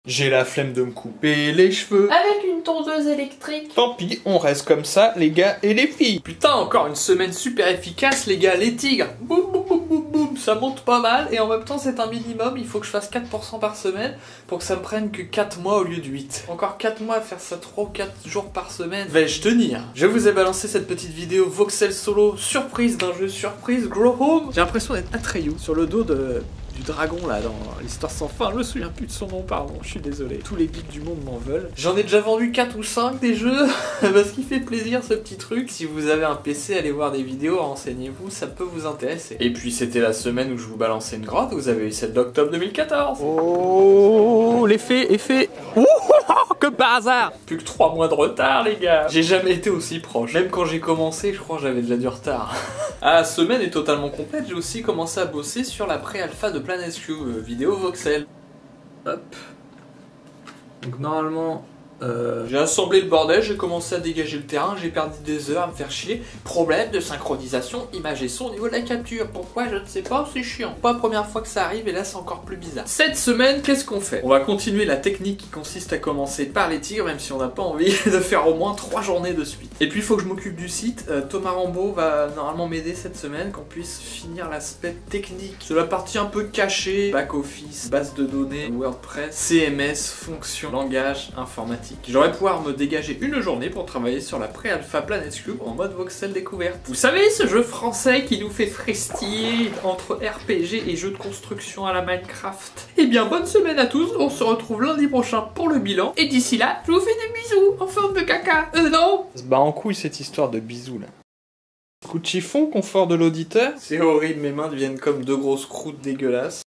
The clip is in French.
J'ai la flemme de me couper les cheveux. Avec une tondeuse électrique. Tant pis, on reste comme ça, les gars et les filles. Putain, encore une semaine super efficace, les gars, les tigres. Boum, boum, boum, boum, boum, ça monte pas mal. Et en même temps, c'est un minimum, il faut que je fasse 4% par semaine pour que ça me prenne que 4 mois au lieu de 8. Encore 4 mois à faire ça 3 ou 4 jours par semaine. Vais-je tenir? Je vous ai balancé cette petite vidéo voxel solo surprise d'un jeu surprise, Grow Home. J'ai l'impression d'être Atreyu sur le dos du dragon là dans l'histoire sans fin, je me souviens plus de son nom, pardon, je suis désolé. Tous les geeks du monde m'en veulent. J'en ai déjà vendu 4 ou 5 des jeux, parce qu'il fait plaisir ce petit truc. Si vous avez un PC, allez voir des vidéos, renseignez-vous, ça peut vous intéresser. Et puis c'était la semaine où je vous balançais une grotte, vous avez eu celle d'octobre 2014. Oh, l'effet. Ouh, que par hasard. Plus que 3 mois de retard les gars. J'ai jamais été aussi proche. Même quand j'ai commencé, je crois que j'avais déjà du retard. Ah, la semaine est totalement complète, j'ai aussi commencé à bosser sur la pré-alpha de Planet Cube, vidéo voxel. Hop. Donc normalement, j'ai assemblé le bordel, j'ai commencé à dégager le terrain, j'ai perdu des heures à me faire chier. Problème de synchronisation, image et son au niveau de la capture. Pourquoi je ne sais pas, c'est chiant. Pas la première fois que ça arrive et là c'est encore plus bizarre. Cette semaine, qu'est-ce qu'on fait? On va continuer la technique qui consiste à commencer par les tigres, même si on n'a pas envie de faire au moins 3 journées de suite. Et puis il faut que je m'occupe du site. Thomas Rambeau va normalement m'aider cette semaine, qu'on puisse finir l'aspect technique de la partie un peu cachée, back-office, base de données, WordPress, CMS, fonctions, langage, informatique. J'aurais pouvoir me dégager une journée pour travailler sur la pré-alpha Planet Cube en mode voxel découverte. Vous savez, ce jeu français qui nous fait frestiller entre RPG et jeux de construction à la Minecraft. Eh bien, bonne semaine à tous, on se retrouve lundi prochain pour le bilan. Et d'ici là, je vous fais des bisous en forme de caca. Non, ça se bat en couille cette histoire de bisous là. Coup de chiffon, confort de l'auditeur. C'est horrible, mes mains deviennent comme 2 grosses croûtes dégueulasses.